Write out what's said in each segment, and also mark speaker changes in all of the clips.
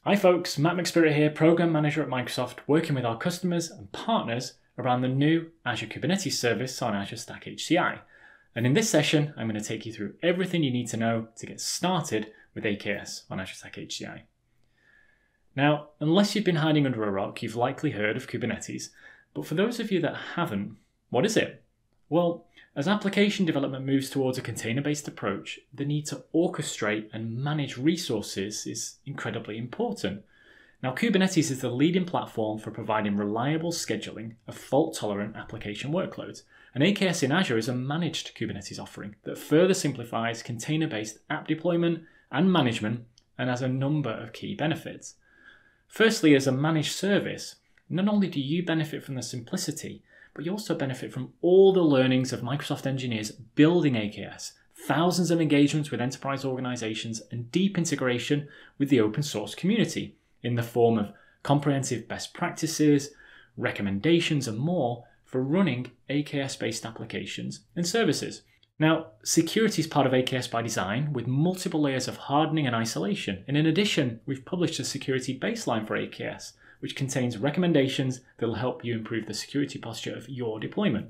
Speaker 1: Hi folks, Matt McSpirit here, Program Manager at Microsoft, working with our customers and partners around the new Azure Kubernetes service on Azure Stack HCI. And in this session, I'm going to take you through everything you need to know to get started with AKS on Azure Stack HCI. Now, unless you've been hiding under a rock, you've likely heard of Kubernetes, but for those of you that haven't, what is it? Well, as application development moves towards a container-based approach, the need to orchestrate and manage resources is incredibly important. Now, Kubernetes is the leading platform for providing reliable scheduling of fault-tolerant application workloads, and AKS in Azure is a managed Kubernetes offering that further simplifies container-based app deployment and management and has a number of key benefits. Firstly, as a managed service, not only do you benefit from the simplicity, but you also benefit from all the learnings of Microsoft engineers building AKS, thousands of engagements with enterprise organizations, and deep integration with the open source community in the form of comprehensive best practices, recommendations, and more for running AKS-based applications and services. Now, security is part of AKS by design with multiple layers of hardening and isolation. And in addition, we've published a security baseline for AKS, which contains recommendations that will help you improve the security posture of your deployment.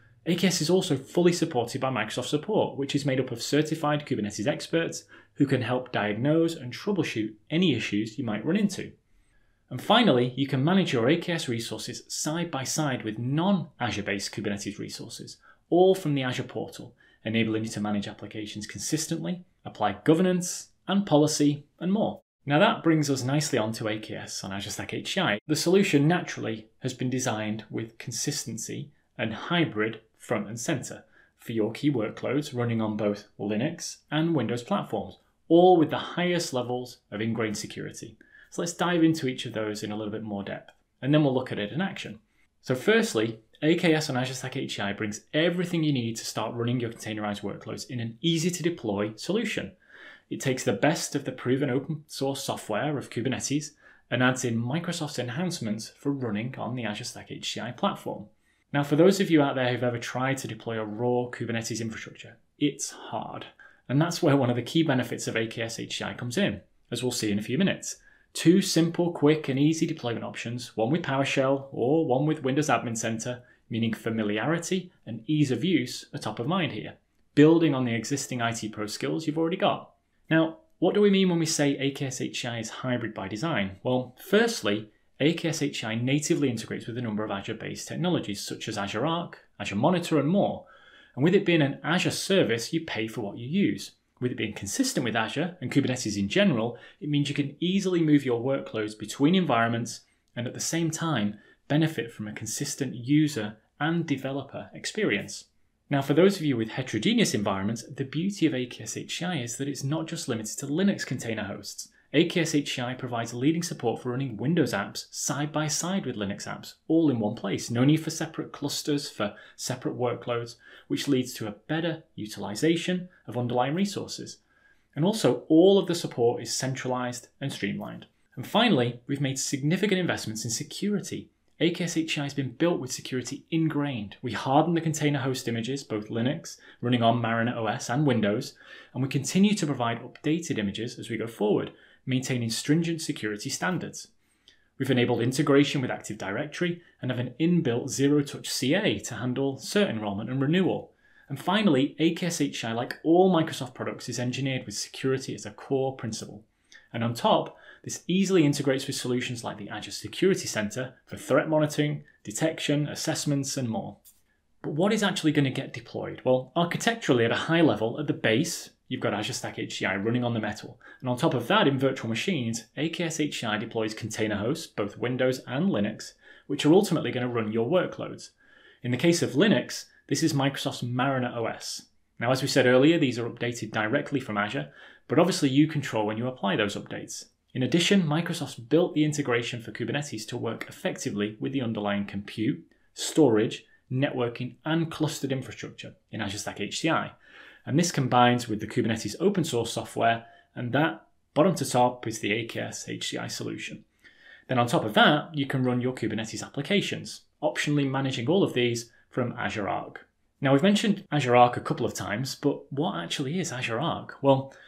Speaker 1: AKS is also fully supported by Microsoft Support, which is made up of certified Kubernetes experts who can help diagnose and troubleshoot any issues you might run into. And finally, you can manage your AKS resources side by side with non-Azure-based Kubernetes resources, all from the Azure portal, enabling you to manage applications consistently, apply governance and policy, and more. Now that brings us nicely onto AKS on Azure Stack HCI. The solution naturally has been designed with consistency and hybrid front and center for your key workloads running on both Linux and Windows platforms, all with the highest levels of ingrained security. So let's dive into each of those in a little bit more depth, and then we'll look at it in action. So firstly, AKS on Azure Stack HCI brings everything you need to start running your containerized workloads in an easy to deploy solution. It takes the best of the proven open source software of Kubernetes and adds in Microsoft's enhancements for running on the Azure Stack HCI platform. Now, for those of you out there who've ever tried to deploy a raw Kubernetes infrastructure, it's hard. And that's where one of the key benefits of AKS HCI comes in, as we'll see in a few minutes. Two simple, quick, and easy deployment options, one with PowerShell or one with Windows Admin Center, meaning familiarity and ease of use are top of mind here, building on the existing IT Pro skills you've already got. Now, what do we mean when we say AKS HCI is hybrid by design? Well, firstly, AKS HCI natively integrates with a number of Azure-based technologies such as Azure Arc, Azure Monitor, and more. And with it being an Azure service, you pay for what you use. With it being consistent with Azure and Kubernetes in general, it means you can easily move your workloads between environments and at the same time benefit from a consistent user and developer experience. Now, for those of you with heterogeneous environments, the beauty of AKS HCI is that it's not just limited to Linux container hosts. AKS HCI provides leading support for running Windows apps side by side with Linux apps, all in one place. No need for separate clusters for separate workloads, which leads to a better utilization of underlying resources. And also, all of the support is centralized and streamlined. And finally, we've made significant investments in security. AKS HCI has been built with security ingrained. We harden the container host images, both Linux, running on Mariner OS and Windows, and we continue to provide updated images as we go forward, maintaining stringent security standards. We've enabled integration with Active Directory and have an inbuilt zero-touch CA to handle cert enrollment and renewal. And finally, AKS HCI, like all Microsoft products, is engineered with security as a core principle. And on top, this easily integrates with solutions like the Azure Security Center for threat monitoring, detection, assessments, and more. But what is actually going to get deployed? Well, architecturally at a high level, at the base, you've got Azure Stack HCI running on the metal. And on top of that, in virtual machines, AKS HCI deploys container hosts, both Windows and Linux, which are ultimately going to run your workloads. In the case of Linux, this is Microsoft's Mariner OS. Now, as we said earlier, these are updated directly from Azure, but obviously you control when you apply those updates. In addition, Microsoft's built the integration for Kubernetes to work effectively with the underlying compute, storage, networking, and clustered infrastructure in Azure Stack HCI. And this combines with the Kubernetes open source software, and that, bottom to top, is the AKS HCI solution. Then on top of that, you can run your Kubernetes applications, optionally managing all of these from Azure Arc. Now, we've mentioned Azure Arc a couple of times, but what actually is Azure Arc? Well,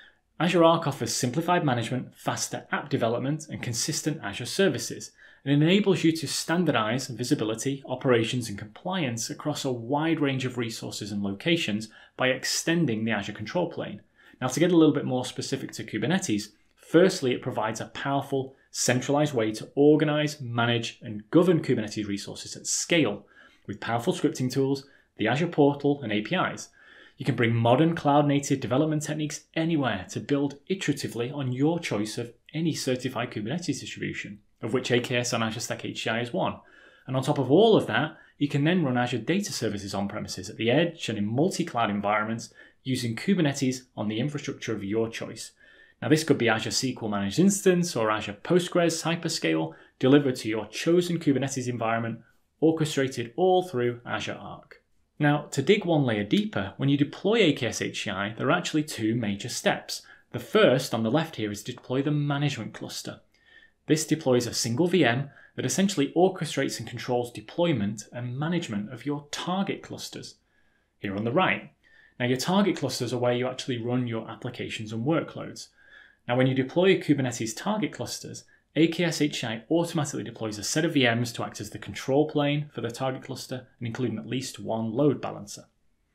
Speaker 1: Azure Arc offers simplified management, faster app development, and consistent Azure services. It enables you to standardize visibility, operations, and compliance across a wide range of resources and locations by extending the Azure control plane. Now, to get a little bit more specific to Kubernetes, firstly, it provides a powerful, centralized way to organize, manage, and govern Kubernetes resources at scale with powerful scripting tools, the Azure portal, and APIs. You can bring modern cloud-native development techniques anywhere to build iteratively on your choice of any certified Kubernetes distribution, of which AKS on Azure Stack HCI is one. And on top of all of that, you can then run Azure data services on premises at the edge and in multi-cloud environments using Kubernetes on the infrastructure of your choice. Now, this could be Azure SQL Managed Instance or Azure Postgres Hyperscale delivered to your chosen Kubernetes environment, orchestrated all through Azure Arc. Now, to dig one layer deeper, when you deploy AKS HCI, there are actually two major steps. The first, on the left here, is to deploy the management cluster. This deploys a single VM that essentially orchestrates and controls deployment and management of your target clusters. Here on the right. Now, your target clusters are where you actually run your applications and workloads. Now, when you deploy Kubernetes target clusters, AKS HCI automatically deploys a set of VMs to act as the control plane for the target cluster and including at least one load balancer.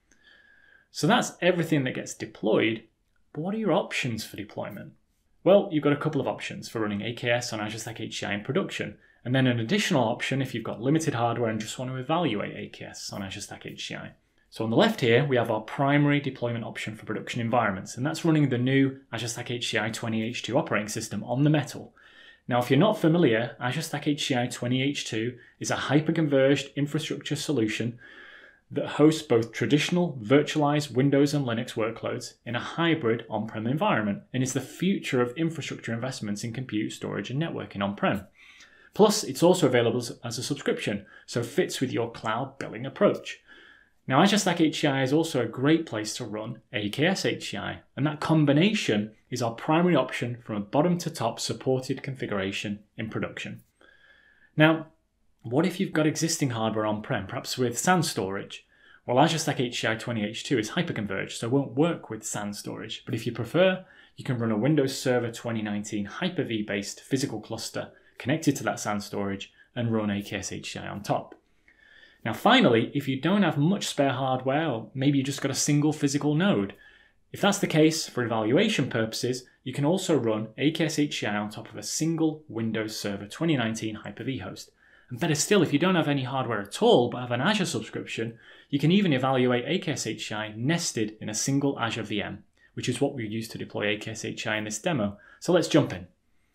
Speaker 1: So that's everything that gets deployed, but what are your options for deployment? Well, you've got a couple of options for running AKS on Azure Stack HCI in production, and then an additional option if you've got limited hardware and just want to evaluate AKS on Azure Stack HCI. So on the left here, we have our primary deployment option for production environments, and that's running the new Azure Stack HCI 20H2 operating system on the metal. Now, if you're not familiar, Azure Stack HCI 20H2 is a hyper-converged infrastructure solution that hosts both traditional virtualized Windows and Linux workloads in a hybrid on-prem environment and is the future of infrastructure investments in compute, storage, and networking on-prem. Plus, it's also available as a subscription, so fits with your cloud billing approach. Now, Azure Stack HCI is also a great place to run AKS HCI, and that combination is our primary option from a bottom-to-top supported configuration in production. Now, what if you've got existing hardware on-prem, perhaps with SAN storage? Well, Azure Stack HCI 20H2 is hyper-converged, so it won't work with SAN storage, but if you prefer, you can run a Windows Server 2019 Hyper-V-based physical cluster connected to that SAN storage and run AKS HCI on top. Now finally, if you don't have much spare hardware, or maybe you just got a single physical node, if that's the case, for evaluation purposes, you can also run AKS HCI on top of a single Windows Server 2019 Hyper-V host. And better still, if you don't have any hardware at all but have an Azure subscription, you can even evaluate AKS HCI nested in a single Azure VM, which is what we use to deploy AKS HCI in this demo. So let's jump in.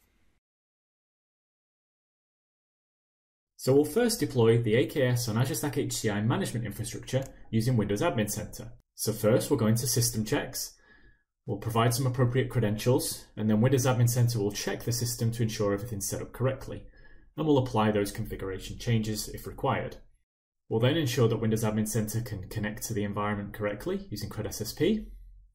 Speaker 1: So we'll first deploy the AKS on Azure Stack HCI management infrastructure using Windows Admin Center. So first we'll go into system checks, we'll provide some appropriate credentials, and then Windows Admin Center will check the system to ensure everything's set up correctly, and we'll apply those configuration changes if required. We'll then ensure that Windows Admin Center can connect to the environment correctly using CredSSP,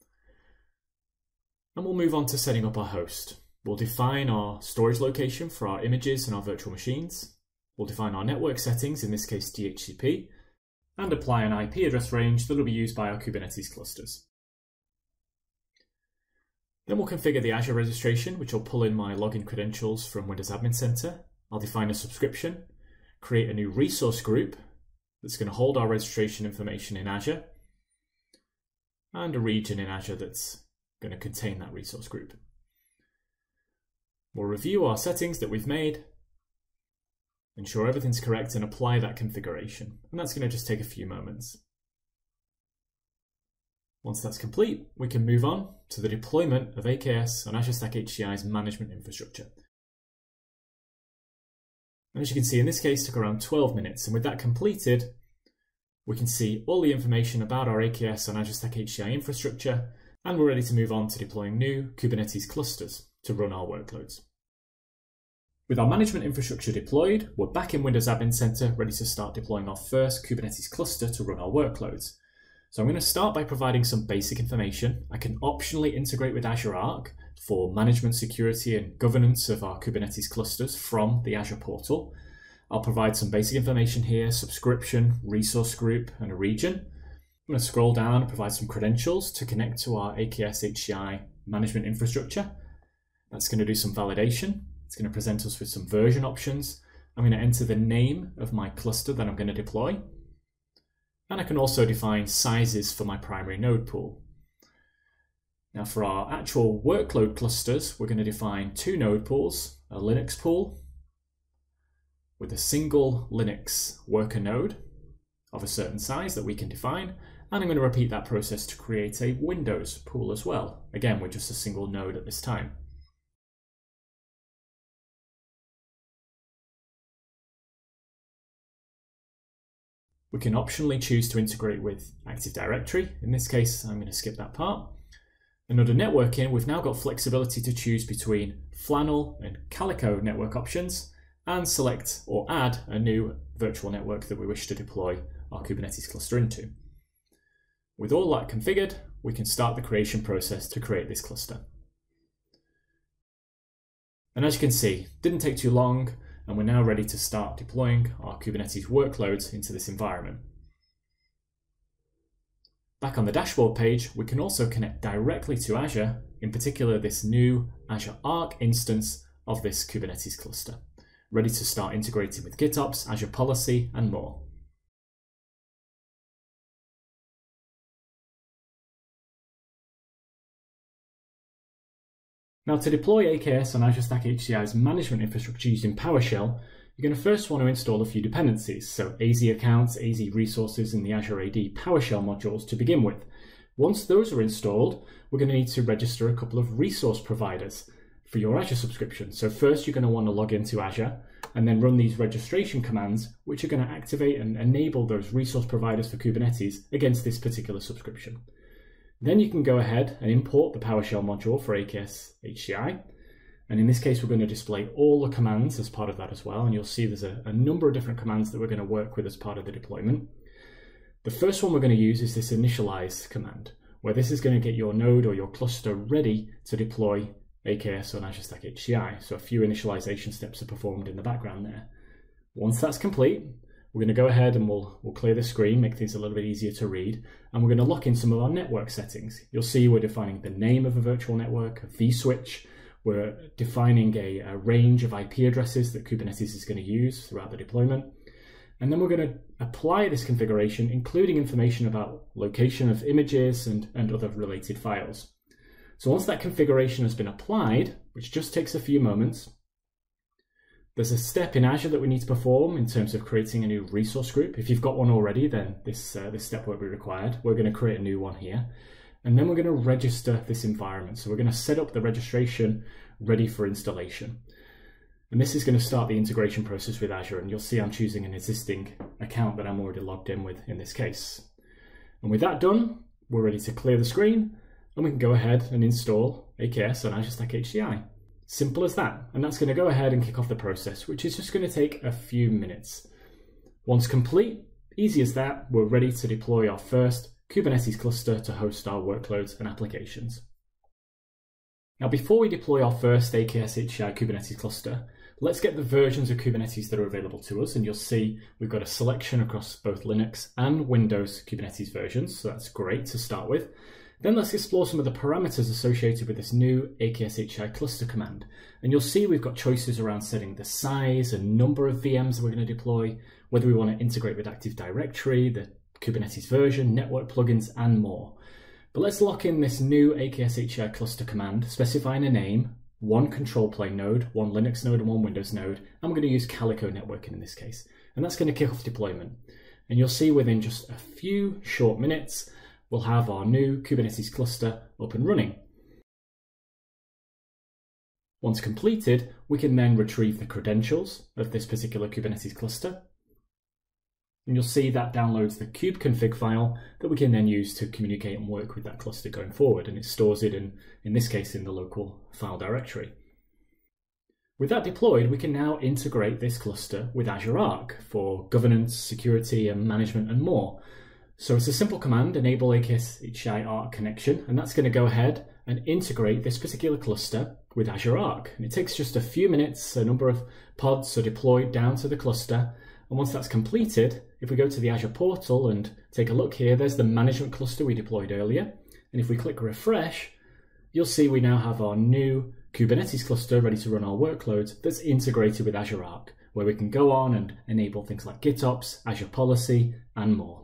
Speaker 1: and we'll move on to setting up our host. We'll define our storage location for our images and our virtual machines. We'll define our network settings, in this case DHCP, and apply an IP address range that will be used by our Kubernetes clusters. Then we'll configure the Azure registration, which will pull in my login credentials from Windows Admin Center. I'll define a subscription, create a new resource group that's going to hold our registration information in Azure, and a region in Azure that's going to contain that resource group. We'll review our settings that we've made, ensure everything's correct, and apply that configuration. And that's going to just take a few moments. Once that's complete, we can move on to the deployment of AKS on Azure Stack HCI's management infrastructure. And as you can see, in this case, it took around 12 minutes. And with that completed, we can see all the information about our AKS on Azure Stack HCI infrastructure, and we're ready to move on to deploying new Kubernetes clusters to run our workloads. With our management infrastructure deployed, we're back in Windows Admin Center, ready to start deploying our first Kubernetes cluster to run our workloads. So I'm going to start by providing some basic information. I can optionally integrate with Azure Arc for management, security, and governance of our Kubernetes clusters from the Azure portal. I'll provide some basic information here: subscription, resource group, and a region. I'm going to scroll down and provide some credentials to connect to our AKS HCI management infrastructure. That's going to do some validation. It's going to present us with some version options. I'm going to enter the name of my cluster that I'm going to deploy. And I can also define sizes for my primary node pool. Now for our actual workload clusters, we're going to define 2 node pools, a Linux pool with a single Linux worker node of a certain size that we can define. And I'm going to repeat that process to create a Windows pool as well, again with just a single node at this time. We can optionally choose to integrate with Active Directory. In this case, I'm going to skip that part. And under networking, we've now got flexibility to choose between Flannel and Calico network options and select or add a new virtual network that we wish to deploy our Kubernetes cluster into. With all that configured, we can start the creation process to create this cluster. And as you can see, didn't take too long, and we're now ready to start deploying our Kubernetes workloads into this environment. Back on the dashboard page, we can also connect directly to Azure, in particular this new Azure Arc instance of this Kubernetes cluster, ready to start integrating with GitOps, Azure Policy, and more. Now to deploy AKS on Azure Stack HCI's management infrastructure using PowerShell, you're going to first want to install a few dependencies, so AZ accounts, AZ resources, and the Azure AD PowerShell modules to begin with. Once those are installed, we're going to need to register a couple of resource providers for your Azure subscription. So first you're going to want to log into Azure and then run these registration commands, which are going to activate and enable those resource providers for Kubernetes against this particular subscription. Then you can go ahead and import the PowerShell module for AKS HCI. And in this case, we're going to display all the commands as part of that as well. And you'll see there's a number of different commands that we're going to work with as part of the deployment. The first one we're going to use is this initialize command, where this is going to get your node or your cluster ready to deploy AKS on Azure Stack HCI. So a few initialization steps are performed in the background there. Once that's complete, we're going to go ahead and we'll clear the screen, make things a little bit easier to read, and we're going to lock in some of our network settings. You'll see we're defining the name of a virtual network, a vSwitch. We're defining a range of IP addresses that Kubernetes is going to use throughout the deployment. And then we're going to apply this configuration, including information about location of images and other related files. So once that configuration has been applied, which just takes a few moments, there's a step in Azure that we need to perform in terms of creating a new resource group. If you've got one already, then this step won't be required. We're going to create a new one here. And then we're going to register this environment. So we're going to set up the registration ready for installation. And this is going to start the integration process with Azure. And you'll see I'm choosing an existing account that I'm already logged in with in this case. And with that done, we're ready to clear the screen and we can go ahead and install AKS on Azure Stack HCI. Simple as that. And that's going to go ahead and kick off the process, which is just going to take a few minutes. Once complete, easy as that, we're ready to deploy our first Kubernetes cluster to host our workloads and applications. Now, before we deploy our first AKS HCI Kubernetes cluster, let's get the versions of Kubernetes that are available to us. And you'll see we've got a selection across both Linux and Windows Kubernetes versions. So that's great to start with. Then let's explore some of the parameters associated with this new AKS HCI cluster command. And you'll see we've got choices around setting the size and number of VMs that we're going to deploy, whether we want to integrate with Active Directory, the Kubernetes version, network plugins, and more. But let's lock in this new AKS HCI cluster command, specifying a name, one control plane node, one Linux node, and one Windows node. I'm going to use Calico networking in this case. And that's going to kick off deployment. And you'll see within just a few short minutes, we'll have our new Kubernetes cluster up and running. Once completed, we can then retrieve the credentials of this particular Kubernetes cluster. And you'll see that downloads the kubeconfig file that we can then use to communicate and work with that cluster going forward. And it stores it in this case, in the local file directory. With that deployed, we can now integrate this cluster with Azure Arc for governance, security, and management, and more. So it's a simple command, enable AKS HCI Arc connection, and that's going to go ahead and integrate this particular cluster with Azure Arc. And it takes just a few minutes, a number of pods are deployed down to the cluster. And once that's completed, if we go to the Azure portal and take a look here, there's the management cluster we deployed earlier. And if we click refresh, you'll see we now have our new Kubernetes cluster ready to run our workloads that's integrated with Azure Arc, where we can go on and enable things like GitOps, Azure Policy, and more.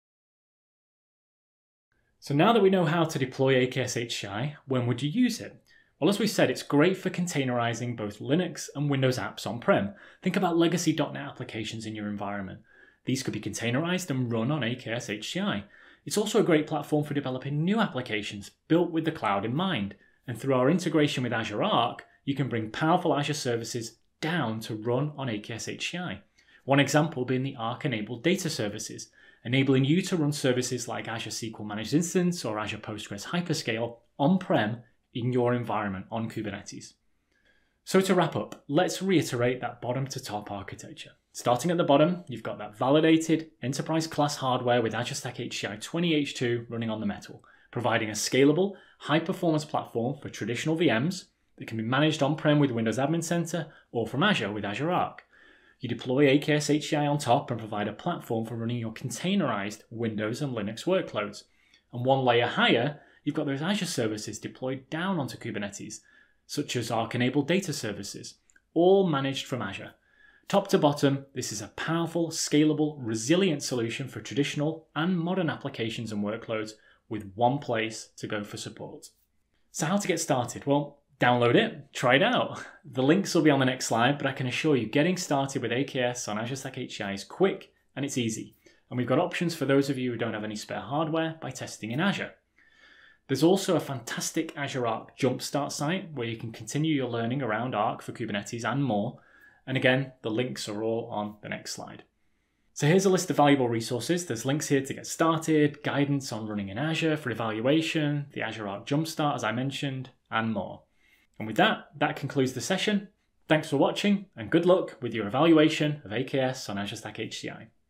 Speaker 1: So now that we know how to deploy AKS HCI, when would you use it? Well, as we said, it's great for containerizing both Linux and Windows apps on-prem. Think about legacy .NET applications in your environment. These could be containerized and run on AKS HCI. It's also a great platform for developing new applications built with the cloud in mind. And through our integration with Azure Arc, you can bring powerful Azure services down to run on AKS HCI. One example being the Arc-enabled data services, enabling you to run services like Azure SQL Managed Instance or Azure Postgres Hyperscale on-prem in your environment on Kubernetes. So to wrap up, let's reiterate that bottom to top architecture. Starting at the bottom, you've got that validated enterprise class hardware with Azure Stack HCI 20H2 running on the metal, providing a scalable, high-performance platform for traditional VMs that can be managed on-prem with Windows Admin Center or from Azure with Azure Arc. You deploy AKS HCI on top and provide a platform for running your containerized Windows and Linux workloads. And one layer higher, you've got those Azure services deployed down onto Kubernetes, such as Arc-enabled data services, all managed from Azure. Top to bottom, this is a powerful, scalable, resilient solution for traditional and modern applications and workloads with one place to go for support. So how to get started? Well, download it, try it out. The links will be on the next slide, but I can assure you getting started with AKS on Azure Stack HCI is quick and it's easy. And we've got options for those of you who don't have any spare hardware by testing in Azure. There's also a fantastic Azure Arc Jumpstart site where you can continue your learning around Arc for Kubernetes and more. And again, the links are all on the next slide. So here's a list of valuable resources. There's links here to get started, guidance on running in Azure for evaluation, the Azure Arc Jumpstart as I mentioned, and more. And with that, that concludes the session. Thanks for watching and good luck with your evaluation of AKS on Azure Stack HCI.